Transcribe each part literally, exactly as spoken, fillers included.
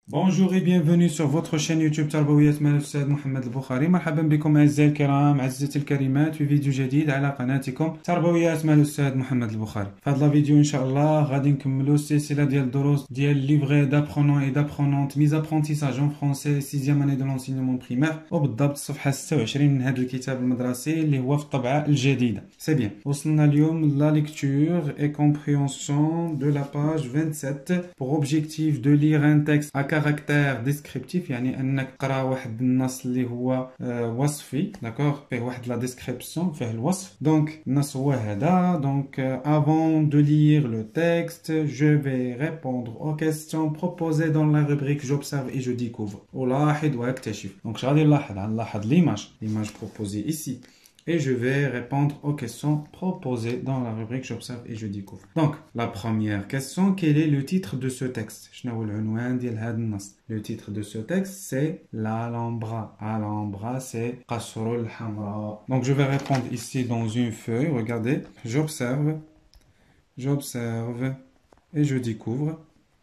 Bonjour et bienvenue sur votre chaîne YouTube تربويات مع الأستاذ محمد البخاري. مرحبا بكم أعزائي الكرام عزيزتي الكريمات في فيديو جديد على قناتكم تربويات مع الأستاذ محمد البخاري. في هذا الفيديو إن شاء الله غادي نكملوا السلسلة ديال الدروس ديال livret d'apprenants et d'apprenantes mise apprentissage en français sixième année de l'enseignement primaire وبالضبط الصفحة ستة وعشرين من هذا الكتاب المدرسي اللي هو في الطبعة الجديدة. سي بيان وصلنا اليوم la lecture et compréhension de la page vingt-sept pour objectif de lire un texte à caractère descriptif يعني انك تقرا واحد النص اللي هو وصفي داكوغ فيه واحد لا ديسكريبسيون فيه الوصف دونك النص هو هذا دونك avant de lire le texte je vais répondre aux questions proposées dans la rubrique j'observe et je découvre ألاحظ واكتشف دونك اش غادي نلاحظ غنلاحظ l'image l'image proposée ici et je vais répondre aux questions proposées dans la rubrique j'observe et je découvre. Donc, la première question, quel est le titre de ce texte? Le titre de ce texte, c'est l'Alhambra. Alhambra, c'est Qasrul Hamra. Donc, je vais répondre ici dans une feuille. Regardez, j'observe, j'observe et je découvre.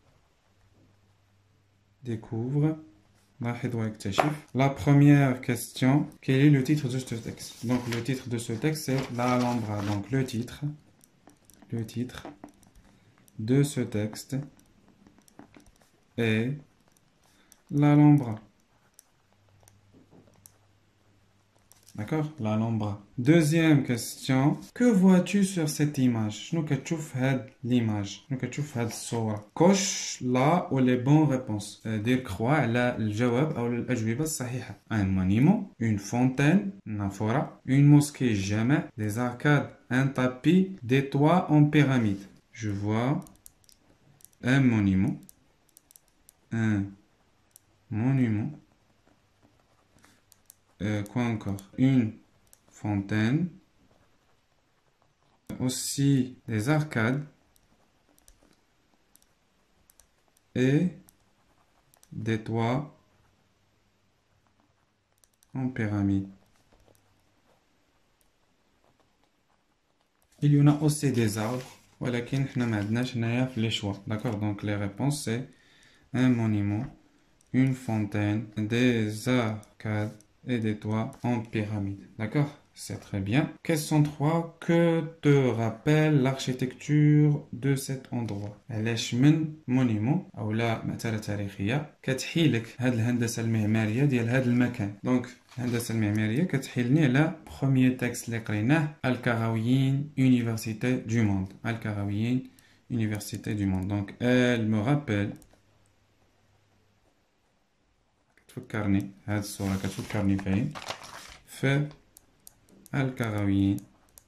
Découvre. La première question, quel est le titre de ce texte? Donc le titre de ce texte c'est l'Alhambra. Donc le titre, le titre de ce texte est l'Alhambra. D'accord? L'Alhambra. Deuxième question. Que vois-tu sur cette image? شنو كتشوف هاد l'image? شنو كتشوف هاد الصورة؟ coche là ou les bonnes réponses. دير كخوا على الجواب أو الأجوبة الصحيحة. Un monument, une fontaine, نافورة, une mosquée جامع, des arcades, un tapis, des toits en pyramide. Je vois un monument, un monument. Euh, quoi encore? Une fontaine, aussi des arcades et des toits en pyramide. Il y en a aussi des arbres, ولكن احنا ما عندناش هنايا في les choix. D'accord? Donc les réponses c'est un monument, une fontaine, des arcades et des toits en pyramide. D'accord? C'est très bien. Question trois. Que te rappelle l'architecture de cet endroit? علاش من monument أو لا مأثرة تاريخية كتحي لك هاد الهندسة المعمارية ديال هاد المكان. دونك الهندسة المعمارية كتحيلني على premier texte اللي قريناه الكرويين Université du Monde. الكرويين Université du Monde. Donc elle me rappelle كتفكرني هاد الصورة كتفكرني فين في الكرويين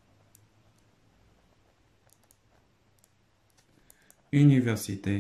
Université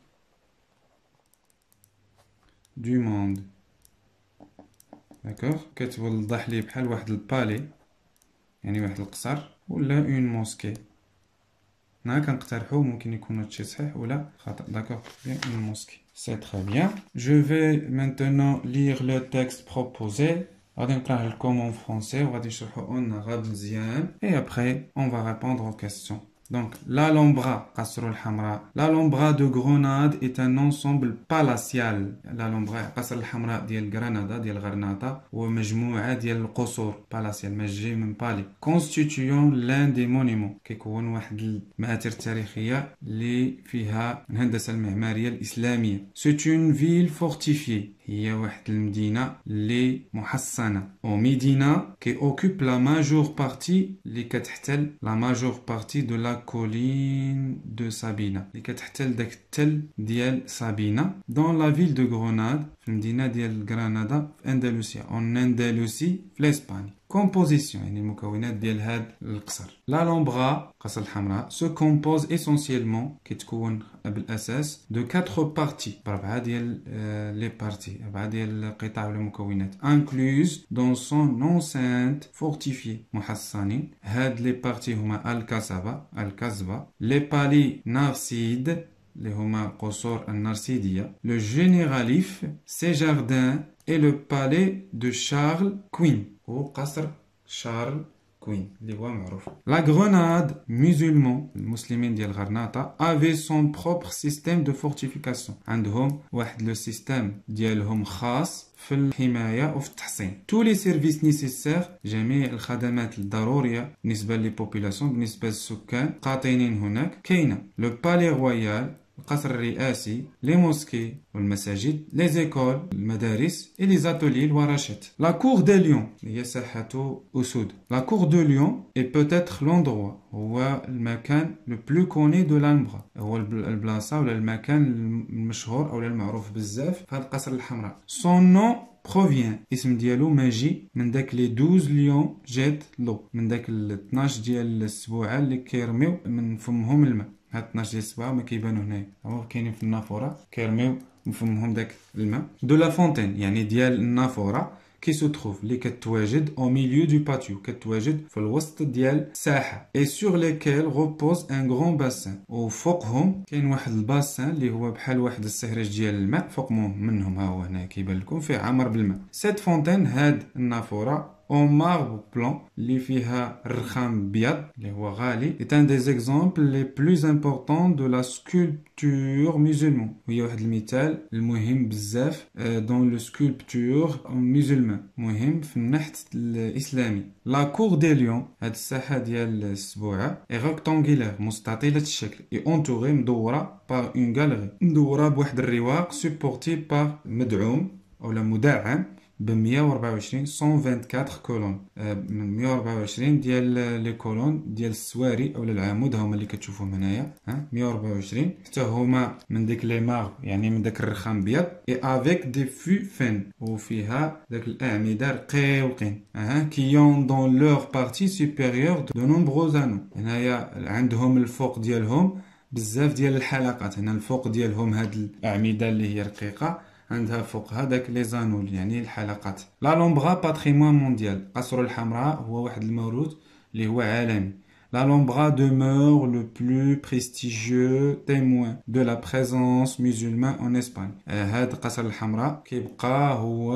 du Monde. داكوغ كتوضح لي بحال واحد البالي يعني واحد القصر ولا اون موسكي. هنا كنقترحو ممكن يكون هادشي صحيح ولا خطأ. داكوغ بيان اون موسكي. C'est très bien. Je vais maintenant lire le texte proposé. غادي نقراه لكم en français وغادي نشرحو en arabe مزيان. Et après, on va répondre aux questions. Donc, l'Alhambra, Qasr al-Hamra. L'Alhambra de Grenade est un ensemble palatial. L'Alhambra, Qasr al-Hamra ديال Granada, ديال غرناطة ومجموعة ديال القصور palatial مجي من بالي. Constituant l'un des monuments. كيكون واحد المآثر التاريخية اللي فيها الهندسة المعمارية الإسلامية. C'est une ville fortifiée. هي واحد المدينة اللي محصنة. ومدينة qui occupe la majeure partie اللي كتحتل la majeure partie de la colline de Sabina اللي كتحتل داك التل ديال سابينا dans la ville de Grenade في المدينة ديال غرناطة في أندلسيا en Andalousie في l'Espagne. Composition يعني المكونات ديال هاد القصر. L'Alhambra قصر الحمراء se compose essentiellement كتكون بالأساس de quatre parties بربعة ديال les parties أربعة ديال القطع ولا المكونات incluse dans son enceinte fortifiée محصنين. هاد les parties هما الكسبة الكسبة les palais narcides اللي هما قصور النرسيدية le généralif ses jardins et le palais de Charles Quint وقصر شارل كوين اللي هو معروف. لا غروناد musulman المسلمين ديال غرناطة avait son propre système de fortification. عندهم واحد لو سيستيم ديالهم خاص في الحماية وفي التحصين. tous les services nécessaires جميع الخدمات الضرورية بالنسبة للبوبولاسيون بالنسبة للسكان قاطنين هناك كاينة. لو بالي رويال القصر الرئاسي، لي موسكي والمساجد، لي زيكول المدارس، اي لي زاتولي الورشات. لا كور دي ليون هي ساحة أسود. لا كور دو ليون اي بوتيتر لوندروا هو المكان لو بلو كوني دو لانبرا، هو البلاصة ولا المكان المشهور او المعروف بزاف في هذا القصر الحمراء. سون نو بروفيان اسم ديالو ماجي من داك لي دوز ليون جات لو، من داك ال اثناش ديال السبوعه اللي كيرميو من فمهم الماء. هاد اثناش ديال السبوعه ما كيبانو هنايا، هما كاينين في النافوره كيرميو من فمهم داك الماء. دو لا فونتين يعني ديال النافوره كي سو تروف اللي كتواجد او ميليو دو باتيو، كتواجد في الوسط ديال الساحه. اي سور ليكيل روبوز ان غران باسان، وفوقهم كاين واحد الباسان اللي هو بحال واحد السهرج ديال الماء فوق منهم، ها هو هنا كيبان لكم فيه عمر بالماء. سيت فونتين هاد النافوره او ماربل بلون اللي فيها الرخام بيض اللي هو غالي. est un des exemples les plus importants de la sculpture musulmane، وهي واحد المثال المهم بزاف دون لو سكولبتور مسلمان، مهم في النحت الاسلامي. لا كور دي ليون هاد الساحه ديال السبوعه اي ريكتانغولير مستطيله الشكل، اي اونتوري مدوره بار اون غاليري، مدوره بواحد الرواق سوبورتي بار مدعوم اولا مدعم ب مية وأربعة وعشرين مية وأربعة وعشرين كولون، من مية وأربعة وعشرين ديال لي كولون ديال السواري اولا العمود هما اللي كتشوفوهم هنايا، ها مية وأربعة وعشرين حتى هما من ديك لي مار يعني من داك الرخام بيض. اي افيك دي فو فين وفيها داك الاعمده رقيقين، ها كيون دون لور بارتي سوبيريور دو نومبروز انو. هنايا عندهم الفوق ديالهم بزاف ديال الحلقات، هنا الفوق ديالهم هاد الاعمده اللي هي رقيقه عندها فوق هذاك لي زانول يعني الحلقات. لا لومبرا باتريمون مونديال، قصر الحمراء هو واحد الموروث اللي هو عالمي. La Lombra demeure le plus prestigieux témoin de la présence musulmane en Espagne. هاد قصر الحمراء كيبقى هو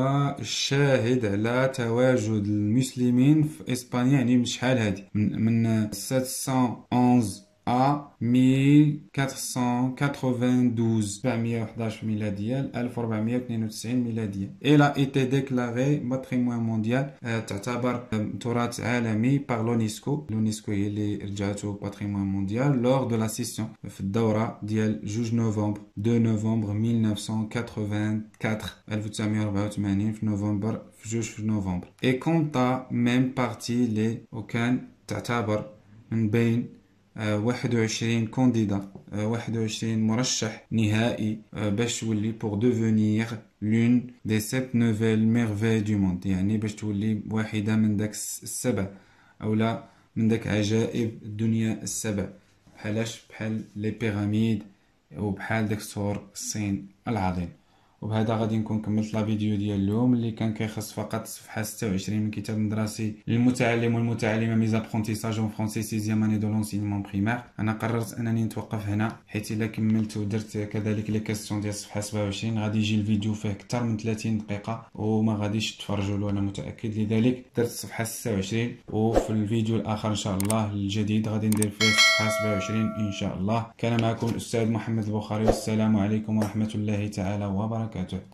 الشاهد على تواجد المسلمين في اسبانيا، يعني من شحال هادي من من سبعمية وحداش à mille quatre cent quatre-vingt-douze سبعمية وحداش ميلادية ل ألف وأربعمية واثنين وتسعين ميلادية. Elle a été déclarée patrimoine mondial، تعتبر تراث عالمي par l'UNESCO. l'UNESCO هي اللي رجعته patrimoine mondial lors de la session في الدورة ديال جوج نوفمبر deux نوفمبر mille neuf cent quatre-vingt-quatre ألف وتسعمية وأربعة وثمانين في نوفمبر في جوج في نوفمبر. Et compta même partie les وكان تعتبر من بين واحد وعشرين كونديدا، واحد وعشرين مرشح نهائي باش تولي pour devenir l'une des sept nouvelles merveilles du monde، يعني باش تولي واحدة من داك السبع اولا من داك عجائب الدنيا السبع، بحالاش بحال لي بيراميد وبحال داك سور الصين العظيم. وبهذا غادي نكون كملت لا فيديو ديال اليوم اللي كان كيخص فقط الصفحه ستة وعشرين من كتاب مدرسي للمتعلم والمتعلمه ميز ابرونتيساج اون فرونسي سيزيام اني دو لونسينمون بريمير. انا قررت انني نتوقف هنا حيت الا كملت ودرت كذلك لي كاستيون ديال الصفحه سبعة وعشرين غادي يجي الفيديو فيه اكثر من ثلاثين دقيقه وما غاديش تفرجوا له انا متاكد، لذلك درت الصفحه ستة وعشرين وفي الفيديو الاخر ان شاء الله الجديد غادي ندير فيه الصفحه سبعة وعشرين ان شاء الله. كان معكم الاستاذ محمد البخاري والسلام عليكم ورحمه الله تعالى وبركاته.